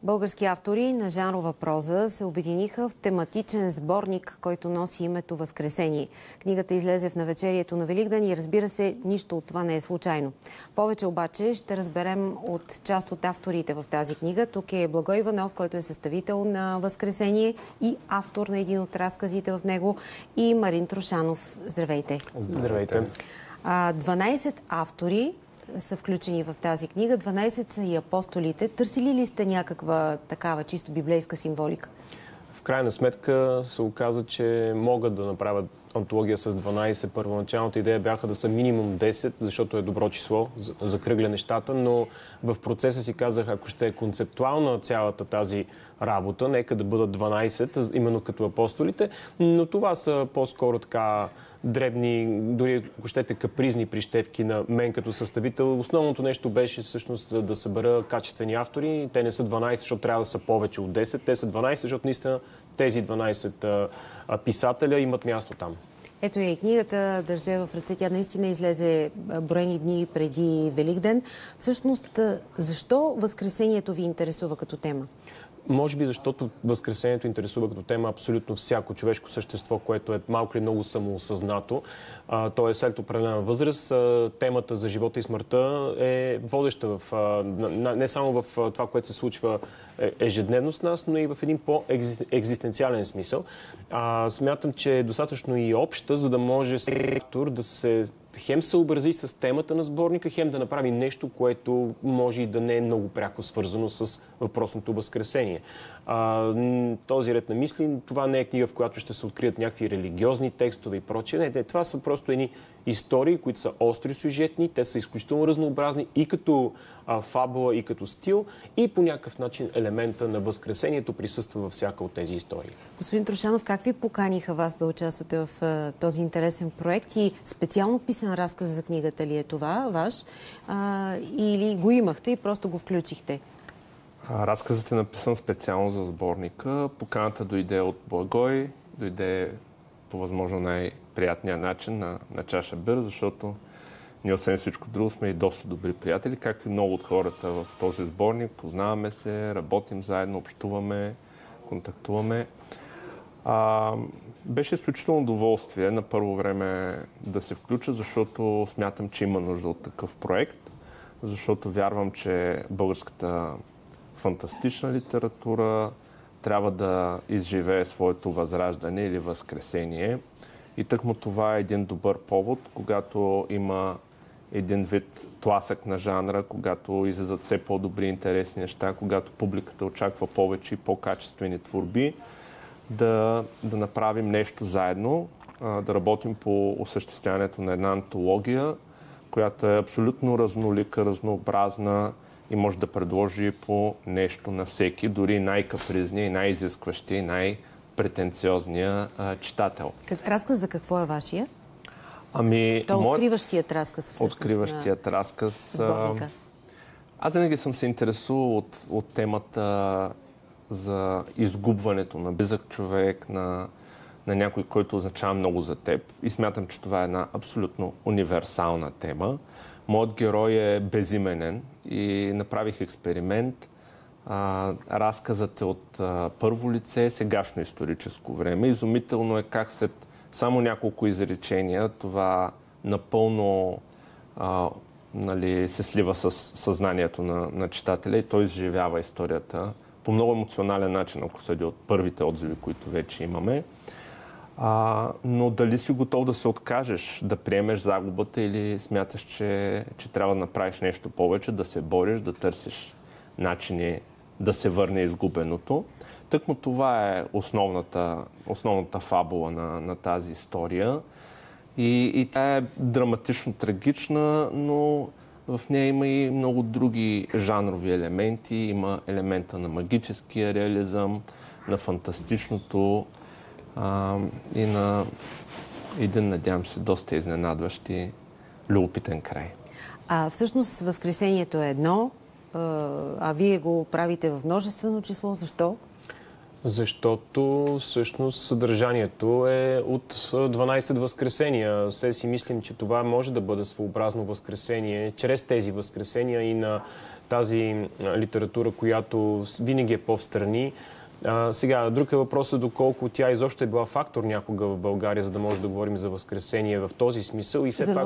Български автори на жанрова проза се обединиха в тематичен сборник, който носи името Възкресение. Книгата излезе в навечерието на Великден и, разбира се, нищо от това не е случайно. Повече обаче ще разберем от част от авторите в тази книга. Тук е Благой Иванов, който е съставител на Възкресение и автор на един от разказите в него, и Марин Трошанов. Здравейте! Здравейте! 12 автори са включени в тази книга. 12 са и апостолите. Търсили ли сте някаква такава чисто библейска символика? В крайна сметка се оказа, че могат да направят антология с 12. Първоначалната идея бяха да са минимум 10, защото е добро число, закръгля нещата, но в процеса си казах, ако ще е концептуална цялата тази работа, нека да бъдат 12, именно като апостолите, но това са по-скоро така дребни, дори ако щете капризни прищевки на мен като съставител. Основното нещо беше всъщност да събера качествени автори. Те не са 12, защото трябва да са повече от 10. Те са 12, защото наистина тези 12 писателя имат място там. Ето и книгата държа в ръце. Тя наистина излезе броени дни преди Великден. Всъщност, защо Възкресението ви интересува като тема? Може би защото Възкресението интересува като тема абсолютно всяко човешко същество, което е малко или много самоосъзнато. То е след определена възраст. Темата за живота и смъртта е водеща не само в това, което се случва ежедневно с нас, но и в един по-екзистенциален смисъл. Смятам, че е достатъчно и обща, за да може сектор да се хем съобрази с темата на сборника, хем да направи нещо, което може и да не е много пряко свързано с въпросното Възкресение. Този ред на мисли, това не е книга, в която ще се открият някакви религиозни текстове и прочее. Не, това са просто едни истории, които са остри сюжетни, те са изключително разнообразни и като фабула, и като стил, и по някакъв начин елемента на Възкресението присъства във всяка от тези истории. Господин Трошанов, как ви поканиха вас да участвате в този интересен проект и специално писан разказ за книгата ли е това ваш, или го имахте и просто го включихте? Разказът е написан специално за сборника. Поканата дойде от Благой, дойде по възможно най-приятния начин на чаша бира, защото ние освен всичко друго сме и доста добри приятели, както и много от хората в този сборник. Познаваме се, работим заедно, общуваме, контактуваме. Беше изключително удоволствие на първо време да се включа, защото смятам, че има нужда от такъв проект, защото вярвам, че българската фантастична литература трябва да изживее своето възраждане или възкресение. И тъкмо това е един добър повод, когато има един вид тласък на жанра, когато излизат все по-добри интересни неща, когато публиката очаква повече и по-качествени творби, да направим нещо заедно, да работим по осъществяването на една антология, която е абсолютно разнолика, разнообразна и може да предложи по нещо на всеки, дори най-капризния, и най-изискващия, и най-претенциозния читател. Разказ за какво е вашия? Откриващият разказ всъщност. Откриващият разказ. Сборника. Аз винаги съм се интересувал от темата за изгубването на близък човек, на някой, който означава много за теб. И смятам, че това е една абсолютно универсална тема. Моят герой е безименен и направих експеримент. Разказът е от първо лице, сегашно историческо време. Изумително е как след само няколко изречения това напълно се слива с съзнанието на читателя и той изживява историята по много емоционален начин, ако съди от първите отзиви, които вече имаме. Но дали си готов да се откажеш, да приемеш загубата или смяташ, че трябва да направиш нещо повече, да се бориш, да търсиш начини да се върне изгубеното. Тъкмо това е основната фабула на тази история. И тя е драматично трагична, но в нея има и много други жанрови елементи. Има елемента на магическия реализъм, на фантастичното и на един, надявам се, доста изненадващ и любопитен край. Всъщност Възкресението е едно, а вие го правите в множествено число. Защо? Защото всъщност съдържанието е от 12 възкресения. Все си мислим, че това може да бъде своеобразно възкресение, чрез тези възкресения и на тази литература, която винаги е по-встрани. Сега, друг е въпросът доколко тя изобщо е била фактор някога в България, за да може да говорим за Възкресение в този смисъл. И за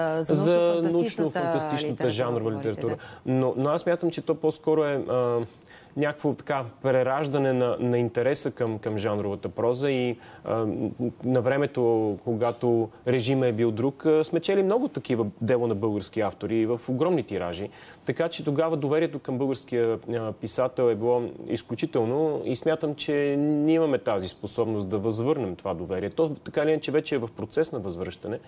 научно-фантастичната жанрова литература. Да. Но аз мятам, че то по-скоро е някакво така прераждане на интереса към жанровата проза и на времето, когато режима е бил друг, сме чели много такива дело на български автори в огромни тиражи. Така че тогава доверието към българския писател е било изключително и смятам, че ние имаме тази способност да възвърнем това доверие. То така или иначе вече е в процес на възвръщане.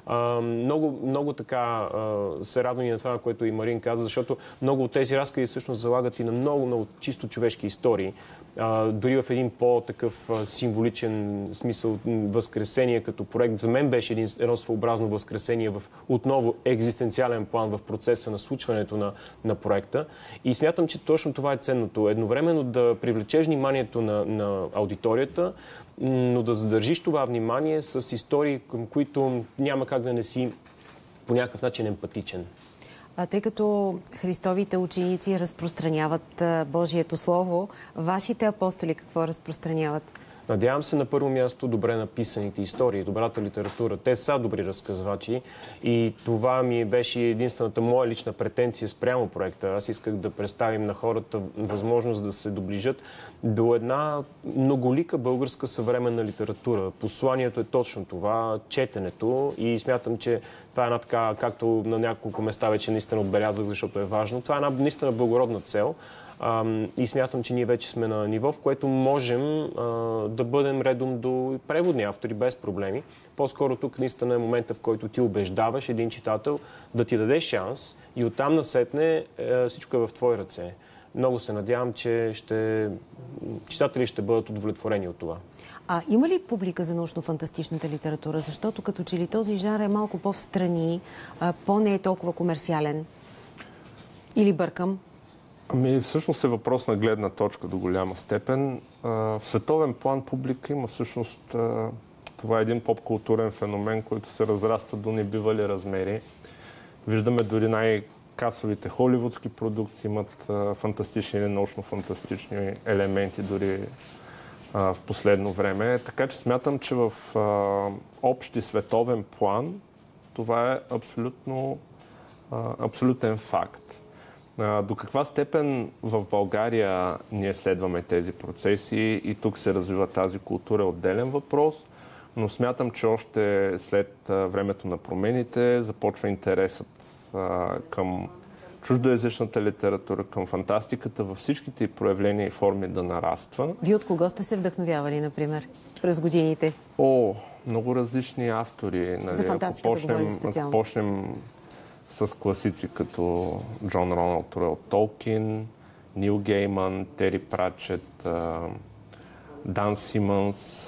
Много така се радвам и на това, което и Марин каза, защото много от тези разкази всъщност залагат и на много чисто човешки истории. Дори в един по-такъв символичен смисъл Възкресение като проект. За мен беше едно своеобразно възкресение в отново екзистенциален план в процеса на случването на проекта. И смятам, че точно това е ценното. Едновременно да привлечеш вниманието на аудиторията, но да задържиш това внимание с истории, към които няма как да не си по някакъв начин емпатичен. Тъй като Христовите ученици разпространяват Божието Слово, вашите апостоли какво разпространяват? Надявам се на първо място добре написаните истории, добрата литература. Те са добри разказвачи и това ми беше единствената моя лична претенция спрямо проекта. Аз исках да представим на хората възможност да се доближат до една многолика българска съвременна литература. Посланието е точно това, четенето, и смятам, че това е една така, както на няколко места вече наистина отбелязах, защото е важно. Това е една наистина благородна цел. И смятам, че ние вече сме на ниво, в което можем да бъдем редом до преводни автори без проблеми. По-скоро тук наистина е момента, в който ти убеждаваш един читател да ти даде шанс и оттам насетне всичко е в твои ръце. Много се надявам, че читатели ще бъдат удовлетворени от това. Има ли публика за научно-фантастичната литература? Защото като че ли този жанр е малко по-встрани, по-не е толкова комерциален? Или бъркам? Всъщност е въпрос на гледна точка до голяма степен. В световен план публика има всъщност... Това е един поп-културен феномен, който се разраства до небивали размери. Виждаме дори най-касовите холивудски продукции имат фантастични или научно-фантастични елементи дори в последно време. Така че смятам, че в общи световен план това е абсолютен факт. До каква степен в България ние следваме тези процеси и тук се развива тази култура е отделен въпрос, но смятам, че още след времето на промените започва интересът към чуждоезичната литература, към фантастиката във всичките проявления и форми да нараства. Вие от кого сте се вдъхновявали, например, през годините? Много различни автори. За фантастиката говорим специално. Ако почнем с класици като Джон Роналд Руел Толкин, Нил Гейман, Тери Пратчет, Дан Симънс,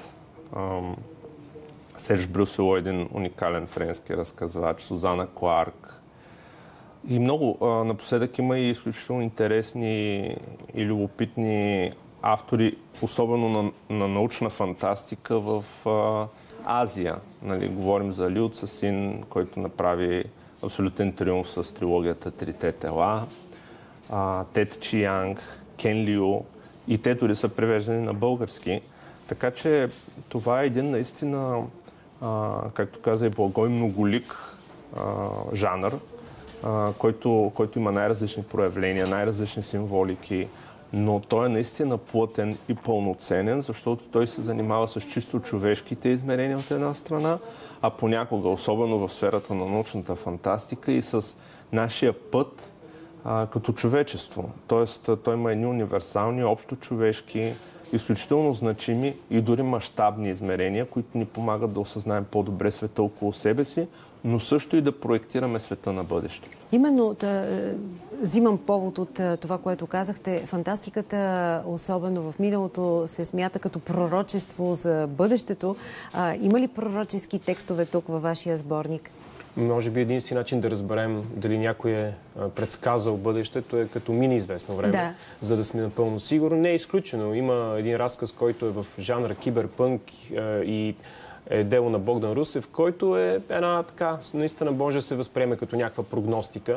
Серж Брюсело, един уникален френски разказвач, Сузана Кларк. И много. Напоследък има и изключително интересни и любопитни автори, особено на научна фантастика в Азия. Говорим за Лю Цасин, който направи абсолютен триумф с трилогията Трите тела, Тет Чиянг, Кен Лиу, и те дори са превеждани на български. Така че това е един наистина, както каза и Благой, многолик жанр, който има най-различни проявления, най-различни символики, но той е наистина плътен и пълноценен, защото той се занимава с чисто човешките измерения от една страна, а понякога, особено в сферата на научната фантастика, и с нашия път като човечество. Тоест, той има едни универсални, общо човешки, изключително значими и дори мащабни измерения, които ни помагат да осъзнаем по-добре света около себе си, но също и да проектираме света на бъдеще. Именно взимам повод от това, което казахте. Фантастиката, особено в миналото, се смята като пророчество за бъдещето. Има ли пророчески текстове тук във вашия сборник? Може би единствен начин да разберем дали някой е предсказал бъдещето е като мини известно време, за да сме напълно сигурни. Не е изключено. Има един разказ, който е в жанра киберпънк и е дело на Богдан Русев, който е една така, наистина може да се възприеме като някаква прогностика.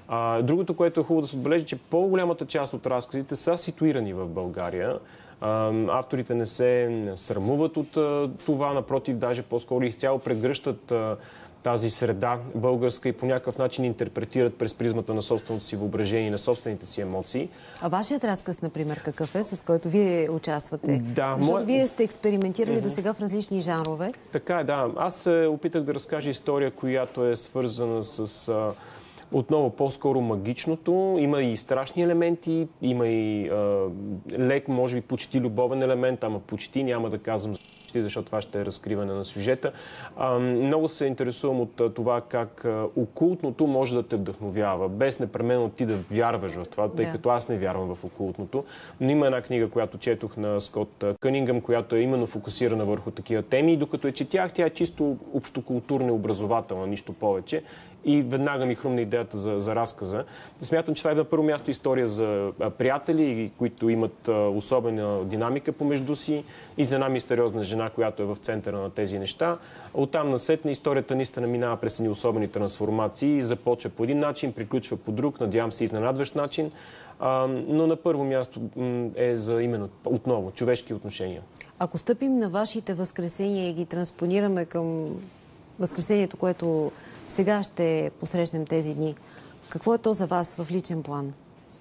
Другото, което е хубаво да се отбележи, че по-голямата част от разказите са ситуирани в България. Авторите не се срамуват от това, напротив, даже по-скоро изцяло прегръщат тази среда българска и по някакъв начин интерпретират през призмата на собственото си въображение и на собствените си емоции. А вашият разказ, например, какъв е, с който вие участвате? Да, защото вие сте експериментирали до сега в различни жанрове. Така е, да. Аз се опитах да разкажа история, която е свързана с отново по-скоро магичното. Има и страшни елементи, има и лек, може би почти любовен елемент, ама почти няма да казвам защото това ще е разкриване на сюжета. Много се интересувам от това как окултното може да те вдъхновява, без непременно ти да вярваш в това, тъй като аз не вярвам в окултното. Но има една книга, която четох на Скот Кънингъм, която е именно фокусирана върху такива теми и докато четях, тя е чисто общокултурна и образователна, нищо повече. И веднага ми хрумна идеята за разказа. И смятам, че това е на първо място история за приятели, които имат особена динамика помежду си и за една мистериозна жена, която е в центъра на тези неща. Оттам насетне историята наистина минава през едни особени трансформации, започва по един начин, приключва по друг, надявам се изненадващ начин, но на първо място е за именно отново човешки отношения. Ако стъпим на вашите възкресения и ги транспонираме към възкресението, което сега ще посрещнем тези дни, какво е то за вас в личен план?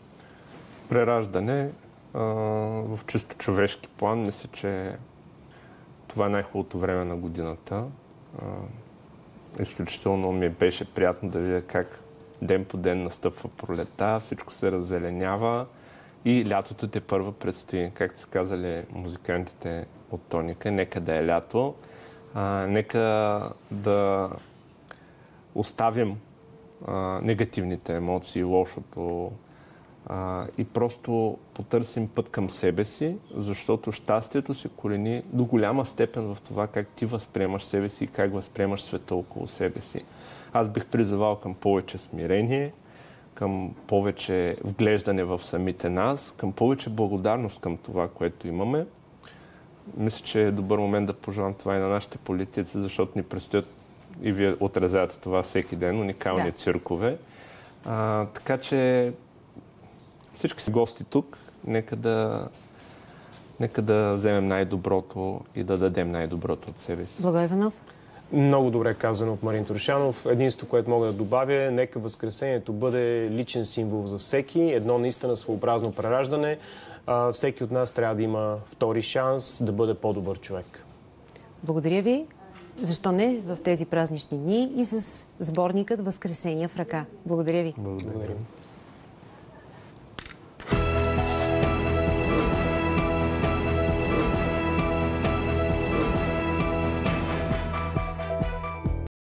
Прераждане в чисто човешки план. Мисля, че това е най-хубавото време на годината. Изключително ми беше приятно да видя как ден по ден настъпва пролета, всичко се раззеленява и лятото тепърва предстои. Както са казали музикантите от Тоника, нека да е лято. Нека да оставим негативните емоции, лошото и просто потърсим път към себе си, защото щастието се корени до голяма степен в това как ти възприемаш себе си и как възприемаш света около себе си. Аз бих призовал към повече смирение, към повече вглеждане в самите нас, към повече благодарност към това, което имаме. Мисля, че е добър момент да пожелам това и на нашите политици, защото ни предстоят, и вие отразявате това всеки ден, уникални циркове. Така че всички са гости тук. Нека да вземем най-доброто и да дадем най-доброто от себе си. Благой Иванов. Много добре казано от Марин Трушанов. Единството, което мога да добавя, нека възкресението бъде личен символ за всеки, едно наистина своеобразно прераждане. Всеки от нас трябва да има втори шанс да бъде по-добър човек. Благодаря ви. Защо не в тези празнични дни и с сборникът Възкресения в ръка. Благодаря ви. Благодаря.